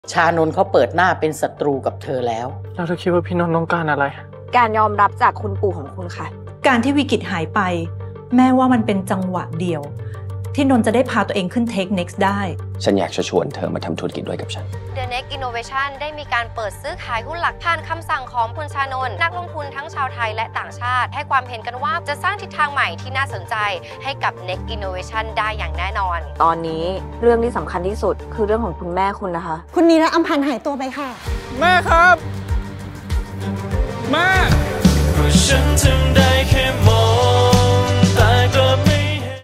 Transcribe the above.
ชานนท์เขาเปิดหน้าเป็นศัตรูกับเธอแล้วเราคิดว่าพี่นนท์ต้องการอะไรการยอมรับจากคุณปู่ของคุณค่ะการที่วิกฤตหายไปแม่ว่ามันเป็นจังหวะเดียวที่นนท์จะได้พาตัวเองขึ้น Take Next ได้ฉันอยากจะชวนเธอมาทำธุรกิจด้วยกับฉัน The Next Innovation ได้มีการเปิดซื้อขายหุ้นหลักผ่านคำสั่งของคุณชานนท์นักลงทุนทั้งชาวไทยและต่างชาติให้ความเห็นกันว่าจะสร้างทิศทางใหม่ที่น่าสนใจให้กับ Next Innovation ได้อย่างแน่นอนตอนนี้เรื่องที่สำคัญที่สุดคือเรื่องของคุณแม่คุณนะคะคุณนีรอัมพันธ์หายตัวไปค่ะแม่ครับแม่ฉันทำได้แค่มอง